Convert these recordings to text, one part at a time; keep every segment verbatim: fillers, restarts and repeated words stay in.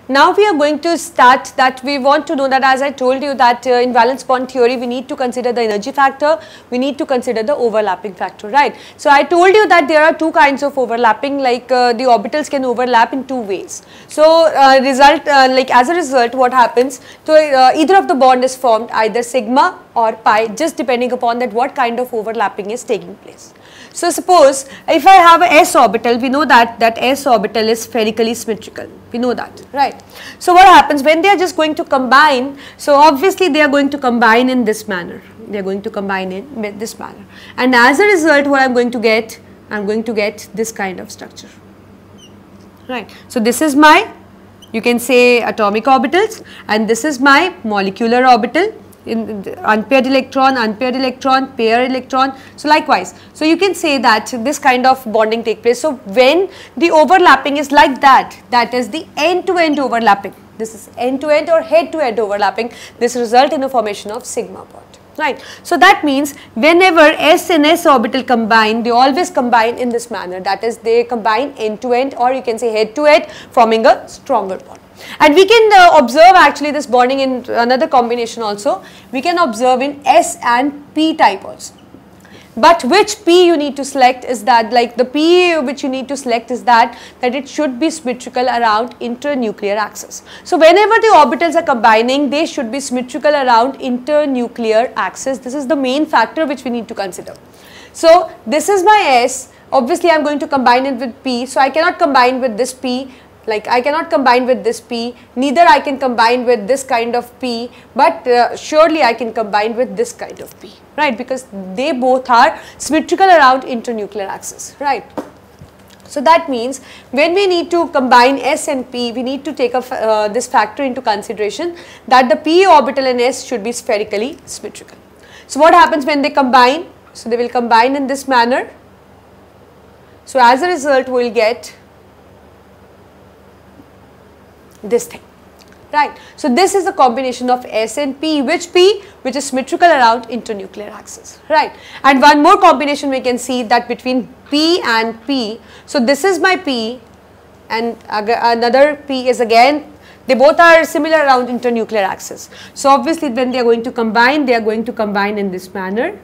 Now we are going to start that we want to know that, as I told you, that uh, in valence bond theory we need to consider the energy factor, we need to consider the overlapping factor, right. So I told you that there are two kinds of overlapping, like uh, the orbitals can overlap in two ways. So uh, result uh, like as a result what happens, so uh, either of the bond is formed, either sigma or pi, just depending upon that what kind of overlapping is taking place. So suppose if I have a s orbital, we know that that s orbital is spherically symmetrical, we know that, right. So what happens when they are just going to combine, so obviously they are going to combine in this manner, they are going to combine in this manner, and as a result what I am going to get, I am going to get this kind of structure, right. So this is my, you can say, atomic orbitals, and this is my molecular orbital, in the unpaired electron, unpaired electron, pair electron. So likewise, so you can say that this kind of bonding take place. So when the overlapping is like that, that is the end to end overlapping, this is end to end or head to head overlapping, this result in the formation of sigma bond, right. So that means whenever s and s orbital combine, they always combine in this manner, that is they combine end to end, or you can say head to head, forming a stronger bond. And we can uh, observe actually this bonding in another combination also, we can observe in S and P type also. But which P you need to select is that, like the P which you need to select is that, that it should be symmetrical around internuclear axis. So whenever the orbitals are combining, they should be symmetrical around internuclear axis. This is the main factor which we need to consider. So this is my S, obviously I am going to combine it with P, so I cannot combine with this P. Like I cannot combine with this P, neither I can combine with this kind of P, but uh, surely I can combine with this kind of P, right, because they both are symmetrical around internuclear axis, right. So that means when we need to combine S and P, we need to take a, uh, this factor into consideration, that the P orbital and S should be spherically symmetrical. So what happens when they combine? So they will combine in this manner. So as a result we will get this thing, right. So this is the combination of S and P, which P, which is symmetrical around internuclear axis, right. And one more combination we can see, that between P and P, so this is my P and another P is again, they both are similar around internuclear axis. So obviously when they are going to combine, they are going to combine in this manner,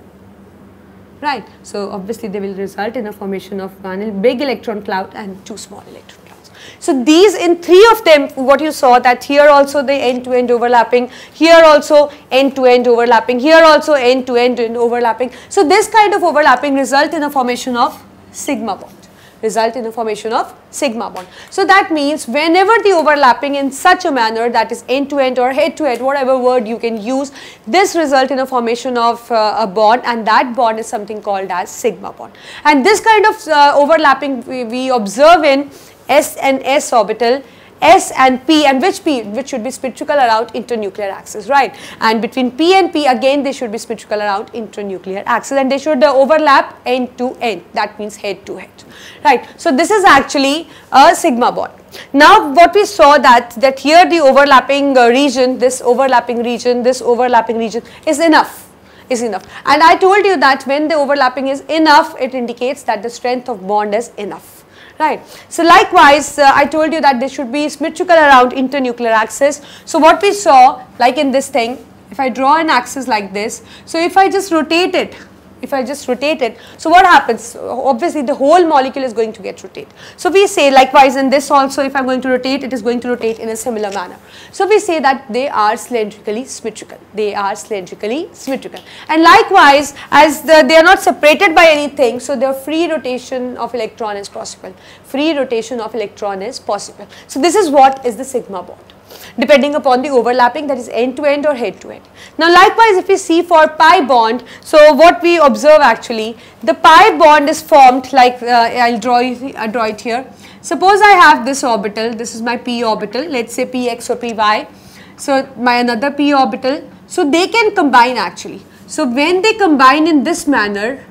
right. So obviously they will result in a formation of one big electron cloud and two small electron clouds. So these, in three of them, what you saw, that here also the end to end overlapping, here also end to end overlapping, here also end to end overlapping. So this kind of overlapping result in a formation of sigma bond, result in a formation of sigma bond. So that means whenever the overlapping in such a manner, that is end to end or head to head, whatever word you can use, this result in a formation of uh, a bond, and that bond is something called as sigma bond. And this kind of uh, overlapping we, we observe in S and S orbital, S and P, and which P, which should be symmetrical around internuclear axis, right. And between P and P, again they should be symmetrical around internuclear axis, and they should uh, overlap end to end, that means head to head, right. So this is actually a sigma bond. Now what we saw, that that here the overlapping uh, region, this overlapping region, this overlapping region is enough. is enough. And I told you that when the overlapping is enough, it indicates that the strength of bond is enough. Right. So likewise, uh, I told you that they should be symmetrical around internuclear axis. So what we saw, like in this thing, if I draw an axis like this, so if I just rotate it, if I just rotate it, so what happens? Obviously the whole molecule is going to get rotated. So we say likewise in this also, if I am going to rotate, it is going to rotate in a similar manner. So we say that they are cylindrically symmetrical, they are cylindrically symmetrical. And likewise, as the, they are not separated by anything, so the free rotation of electron is possible, free rotation of electron is possible. So this is what is the sigma bond, depending upon the overlapping, that is end to end or head to end. Now likewise, if we see for pi bond, so what we observe actually, the pi bond is formed like, uh, I'll draw, I'll draw it here. Suppose I have this orbital, this is my p orbital, let's say px or py, so my another p orbital, so they can combine actually. So when they combine in this manner,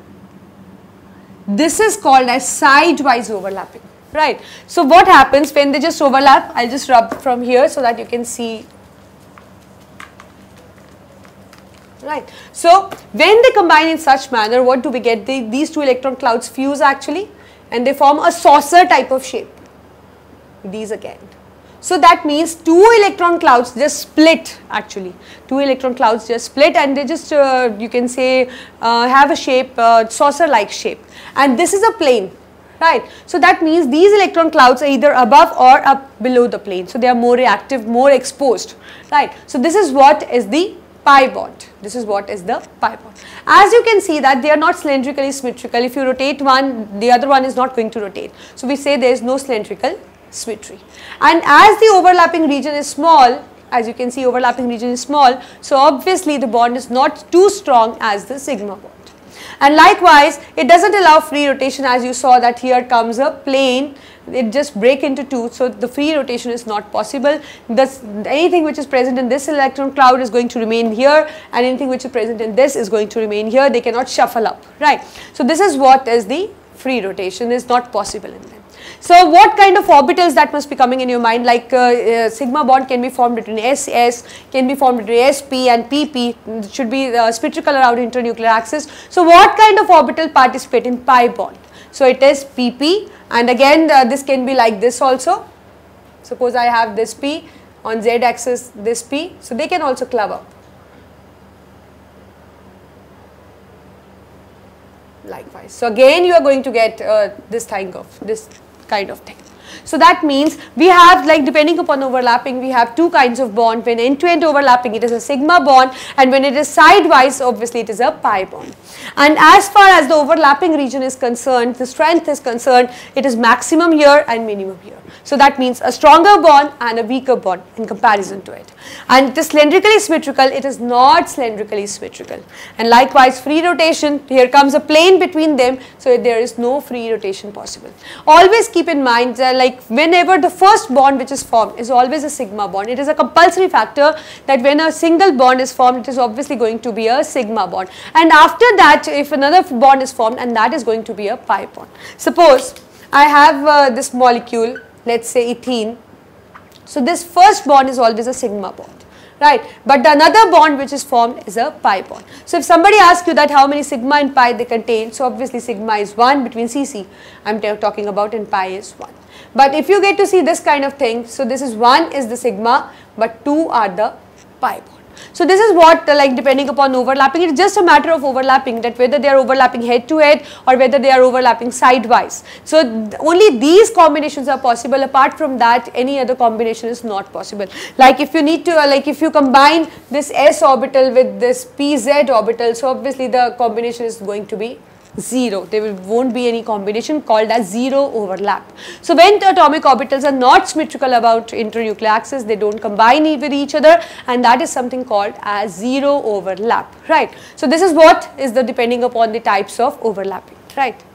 this is called as sidewise overlapping. Right. So what happens when they just overlap? I'll just rub from here so that you can see. Right. So when they combine in such manner, what do we get? They, these two electron clouds fuse actually, and they form a saucer type of shape. These again. So that means two electron clouds just split actually. Two electron clouds just split and they just uh, you can say uh, have a shape, uh, saucer like shape, and this is a plane, right. So that means these electron clouds are either above or up below the plane. So they are more reactive, more exposed, right. So this is what is the pi bond. This is what is the pi bond. As you can see that they are not cylindrically symmetrical. If you rotate one, the other one is not going to rotate. So we say there is no cylindrical symmetry. And as the overlapping region is small, as you can see overlapping region is small, so obviously the bond is not too strong as the sigma bond. And likewise, it does not allow free rotation, as you saw that here comes a plane, it just break into two, so the free rotation is not possible. Thus, anything which is present in this electron cloud is going to remain here, and anything which is present in this is going to remain here. They cannot shuffle up, right. So this is what is the free rotation is not possible in them. So what kind of orbitals that must be coming in your mind, like uh, uh, sigma bond can be formed between S S, can be formed between S P and P P, it should be uh, symmetrical around internuclear axis. So what kind of orbital participate in pi bond? So it is P P, and again uh, this can be like this also. Suppose I have this P, on Z axis this P, so they can also club up. Likewise. So again you are going to get uh, this kind of this kind of thing. So that means we have, like, depending upon overlapping, we have two kinds of bond. When end to end overlapping, it is a sigma bond, and when it is sidewise, obviously it is a pi bond. And as far as the overlapping region is concerned, the strength is concerned, it is maximum here and minimum here. So that means a stronger bond and a weaker bond in comparison to it. And it is cylindrically symmetrical, it is not cylindrically symmetrical. And likewise, free rotation, here comes a plane between them, so there is no free rotation possible. Always keep in mind that, like, whenever the first bond which is formed is always a sigma bond, it is a compulsory factor that when a single bond is formed, it is obviously going to be a sigma bond. And after that, if another bond is formed, and that is going to be a pi bond. Suppose I have uh, this molecule, let's say ethene. So this first bond is always a sigma bond, right, but the another bond which is formed is a pi bond. So if somebody asks you that how many sigma and pi they contain, so obviously sigma is one between C C, I am talking about, and pi is one. But if you get to see this kind of thing, so this is one is the sigma, but two are the pi bond. So this is what, uh, like, depending upon overlapping, it is just a matter of overlapping, that whether they are overlapping head to head or whether they are overlapping sidewise. So th only these combinations are possible. Apart from that, any other combination is not possible. Like if you need to, uh, like if you combine this S orbital with this P Z orbital, so obviously the combination is going to be zero. There will, won't be any combination called as zero overlap. So when the atomic orbitals are not symmetrical about internuclear axis, they don't combine with each other, and that is something called as zero overlap, right. So this is what is the depending upon the types of overlapping, right.